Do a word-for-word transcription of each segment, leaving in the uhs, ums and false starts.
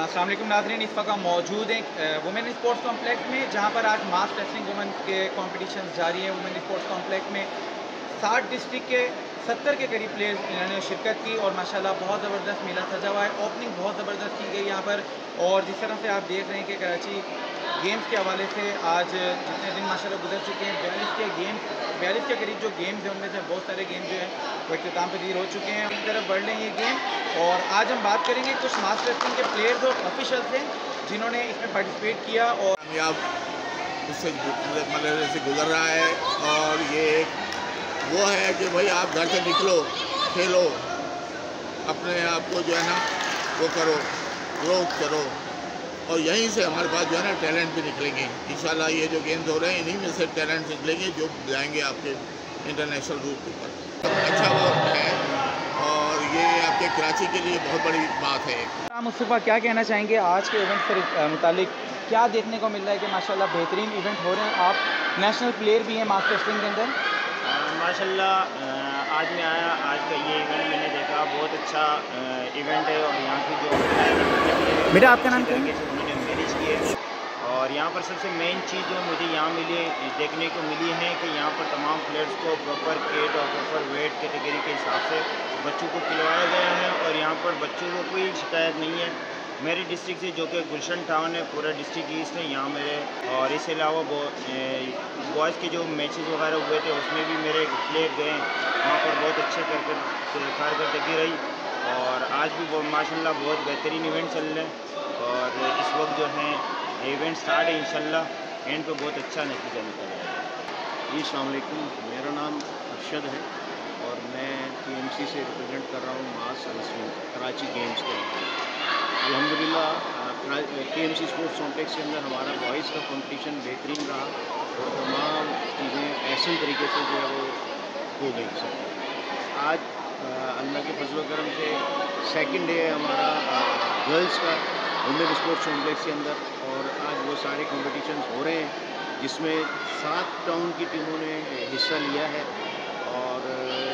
अस्सलाम वालेकुम नाज़रीन, इस वक्त हम मौजूद हैं वुमेन स्पोर्ट्स कॉम्प्लेक्स में, जहां पर आज मास रेसलिंग वुमेन के कॉम्पिटिशन जारी हैं। वुमेन स्पोर्ट्स कॉम्प्लेक्स में साठ डिस्ट्रिक्ट के सत्तर के करीब प्लेयर्स इन्होंने शिरकत की और माशाल्लाह बहुत ज़बरदस्त मेला सजा हुआ है। ओपनिंग बहुत ज़बरदस्त की गई यहाँ पर, और जिस तरह से आप देख रहे हैं कि कराची गेम्स के हवाले से आज जितने दिन माशाल्लाह गुजर चुके हैं, बयालीस के गेम्स बयालीस के करीब जो गेम्स हैं उनमें से बहुत सारे गेम जो हैं वो इख्तिताम पजीर हो चुके हैं। एक तरफ बढ़ रहे हैं ये गेम, और आज हम बात करेंगे कुछ मास रेसलिंग के प्लेयर्स और ऑफिशियल से जिन्होंने इसमें पार्टिसिपेट किया और कामयाब उससे मतलब से गुजर रहा है। और ये एक वो है कि भाई आप घर से निकलो, खेलो, अपने आप को जो है ना वो करो, ग्रोथ करो, और यहीं से हमारे पास जो है ना टैलेंट भी निकलेंगे इंशाल्लाह। ये जो गेम्स हो रहे हैं इन्हीं में से टैलेंट निकलेंगे जो जाएंगे आपके इंटरनेशनल रूट पर। अच्छा वो है, और ये आपके कराची के लिए बहुत बड़ी बात है। आप मुस्तफ़ा क्या कहना चाहेंगे आज के इवेंट के मुतालिक? क्या देखने को मिल रहा है कि माशाल्लाह बेहतरीन इवेंट हो रहे हैं, आप नेशनल प्लेयर भी हैं मास रेसलिंग के अंदर? माशाल्लाह आज मैं आया, आज का ये इवेंट मैंने देखा, बहुत अच्छा इवेंट है। और यहाँ की जो बेटा आपका नाम क्या है? उन्होंने मैनेज किए, और यहाँ पर सबसे मेन चीज़ जो मुझे यहाँ मिली देखने को मिली है कि यहाँ पर तमाम प्लेयर्स को प्रॉपर किट और प्रॉपर वेट कैटेगरी के हिसाब से बच्चों को खिलवाया गया है, और यहाँ पर बच्चों को कोई शिकायत नहीं है। मेरे डिस्ट्रिक्ट से जो कि गुलशन टाउन है, पूरा डिस्ट्रिक्ट ईस्ट है यहाँ मेरे, और इसके अलावा बॉयज़ के जो मैचेस वगैरह हुए थे उसमें भी मेरे प्लेयर गए, वहाँ पर बहुत अच्छे कर कर कारकर्दगी रही। और आज भी वो माशाल्लाह बहुत बेहतरीन इवेंट चल रहे हैं, और इस वक्त जो है इवेंट स्टार्ट है, इंशाल्लाह एंड पे बहुत अच्छा नतीजा निकल रहा है। जी अस्सलाम वालेकुम, मेरा नाम अरशद है और मैं टीएमसी से रिप्रेजेंट कर रहा हूँ मास रेसलिंग कराची गेम्स के अंदर। अल्हम्दुलिल्लाह टीएमसी स्पोर्ट्स कॉम्प्लेक्स के अंदर हमारा बॉयज़ का कंपटीशन बेहतरीन रहा, और तमाम चीज़ें ऐसे तरीके से जो है वो हो गई सब। आज अल्लाह के फजल करम से सेकंड डे है हमारा गर्ल्स का वुमेन स्पोर्ट्स कॉम्प्लेक्स के अंदर, और आज वो सारे कॉम्पिटिशन हो रहे हैं जिसमें सात टाउन की टीमों ने हिस्सा लिया है, और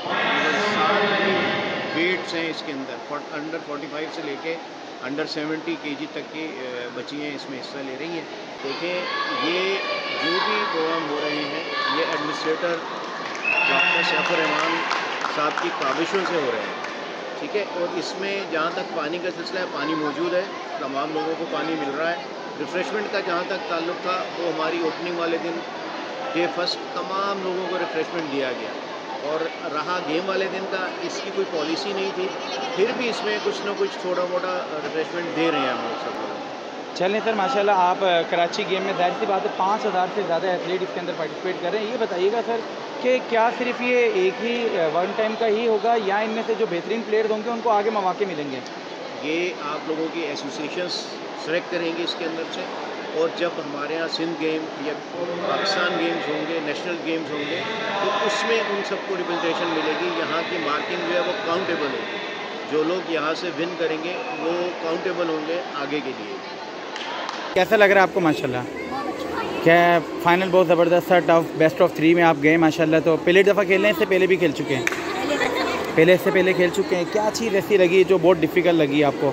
सात वेट्स हैं इसके अंदर, अंडर फोर्टी फाइव से लेके अंडर सेवेंटी केजी तक की बच्चियाँ इसमें हिस्सा ले रही हैं। देखें ये जो भी प्रोग्राम हो रहे हैं ये एडमिनिस्ट्रेटर डॉक्टर सैफुर रहमान साहब की काविशों से हो रहे हैं, ठीक है। और इसमें जहाँ तक पानी का सिलसिला है, पानी मौजूद है, तमाम लोगों को पानी मिल रहा है। रिफ़्रेशमेंट का जहाँ तक ताल्लुक़ था वो हमारी ओपनिंग वाले दिन डे फर्स्ट तमाम लोगों को रिफ़्रेशमेंट दिया गया, और रहा गेम वाले दिन का इसकी कोई पॉलिसी नहीं थी, फिर भी इसमें कुछ ना कुछ थोड़ा मोटा रिफ़्रेशमेंट दे रहे हैं हम लोग सब लोग। चलें सर, माशाल्लाह आप कराची गेम में जाहिर सी बात है पाँच हज़ार से ज़्यादा एथलीट इसके अंदर पार्टिसिपेट कर रहे हैं। ये बताइएगा सर कि क्या सिर्फ ये एक ही वन टाइम का ही होगा, या इनमें से जो बेहतरीन प्लेयर्स होंगे उनको आगे मौके मिलेंगे? ये आप लोगों की एसोसिएशंस सेलेक्ट करेंगे इसके अंदर से, और जब हमारे यहाँ सिंध गेम या पाकिस्तान गेम्स होंगे, नेशनल गेम्स होंगे, तो उसमें उन सबको रिप्रेजेंटेशन मिलेगी। यहाँ की मार्किंग जो है वो काउंटेबल होगी, जो लोग यहाँ से विन करेंगे वो काउंटेबल होंगे आगे के लिए। कैसा लग रहा है आपको? माशाल्लाह क्या फाइनल बहुत ज़बरदस्त था, टफ बेस्ट ऑफ थ्री में आप गए माशाल्लाह। तो पहले दफ़ा खेलने से पहले भी खेल चुके हैं? पहले से पहले खेल चुके हैं। क्या चीज़ ऐसी लगी जो बहुत डिफ़िकल्ट लगी आपको?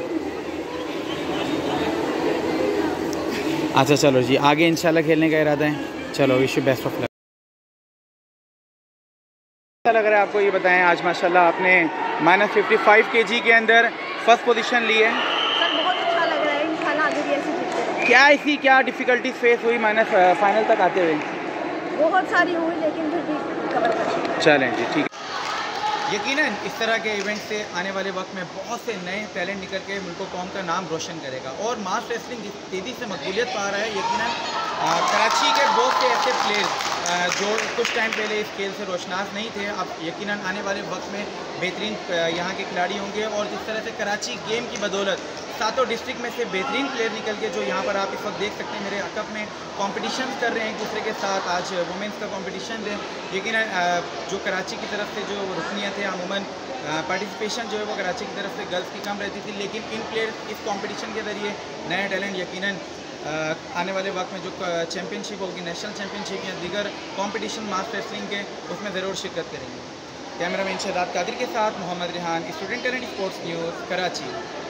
अच्छा चलो जी, आगे इंशाल्लाह खेलने का इरादा है। चलो wish you best of luck. कैसा लग रहा है आपको ये बताएं? आज माशाल्लाह आपने माइनस फिफ्टी फाइव के जी के अंदर फर्स्ट पोजीशन ली है। सर बहुत अच्छा लग रहा है, इंशाल्लाह आगे भी ऐसे जीतते रहेंगे। क्या ऐसी क्या डिफ़िकल्टीज फेस हुई माइनस फाइनल तक आते हुए? बहुत सारी हुई, लेकिन फिर भी कवर कर। चलें जी, ठीक है। यकीनन इस तरह के इवेंट से आने वाले वक्त में बहुत से नए टैलेंट निकल के मुल्क कौम का नाम रोशन करेगा, और मास रेसलिंग जिस तेज़ी से मकबूलियत पा रहा है, यकीनन कराची के बहुत से ऐसे प्लेयर्स जो कुछ टाइम पहले इस खेल से रोशनास नहीं थे, अब यकीनन आने वाले वक्त में बेहतरीन यहाँ के खिलाड़ी होंगे। और जिस तरह से कराची गेम की बदौलत सातों डिस्ट्रिक्ट में से बेहतरीन प्लेयर निकल के जो यहाँ पर आप इस वक्त देख सकते हैं मेरे अकब में कॉम्पिटिशन कर रहे हैं एक दूसरे के साथ। आज वुमेंस का कॉम्पिटिशन है, यकीनन जो कराची की तरफ से जो रुकनियत है, अमूमन पार्टिसिपेशन जो है वो कराची की तरफ से गर्ल्स की कम रहती थी, लेकिन इन प्लेयर इस कंपटीशन के ज़रिए नया टैलेंट यकीनन आने वाले वक्त में जो चैम्पियनशिप होगी, नेशनल चैम्पियनशिप या दीगर कंपटीशन मास रेसलिंग के, उसमें ज़रूर शिरकत करेंगे। कैमरामैन शहजाद कादिर के साथ Mohammad Rihan, student talent sports news, Karachi.